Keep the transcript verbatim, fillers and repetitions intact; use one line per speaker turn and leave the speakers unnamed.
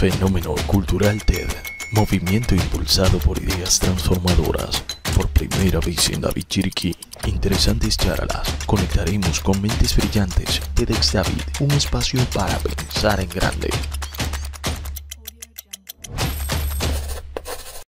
Fenómeno Cultural TED. Movimiento impulsado por ideas transformadoras. Por primera vez en David Chiriquí. Interesantes charlas. Conectaremos con mentes brillantes. TEDx David, un espacio para pensar en grande.